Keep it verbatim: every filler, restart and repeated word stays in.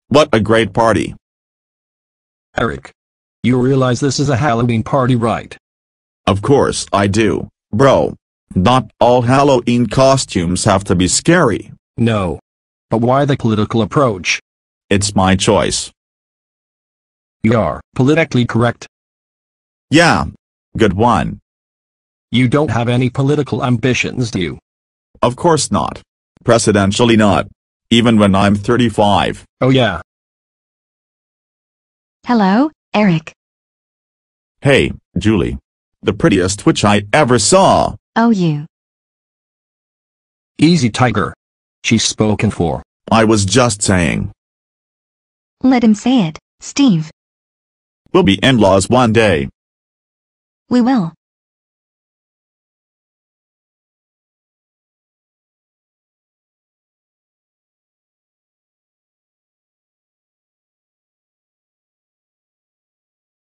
What a great party. Eric. You realize this is a Halloween party, right? Of course I do, bro. Not all Halloween costumes have to be scary. No. But why the political approach? It's my choice. You are politically correct. Yeah. Good one. You don't have any political ambitions, do you? Of course not. Presidentially not. Even when I'm thirty-five. Oh yeah. Hello, Eric. Hey, Julie. The prettiest witch I ever saw. Oh, you. Easy, Tiger. She's spoken for. I was just saying. Let him say it, Steve. We'll be in-laws one day. We will.